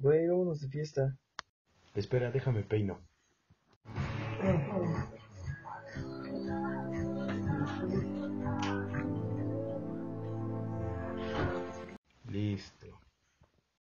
Güey, vámonos de fiesta. Espera, déjame peino. Listo.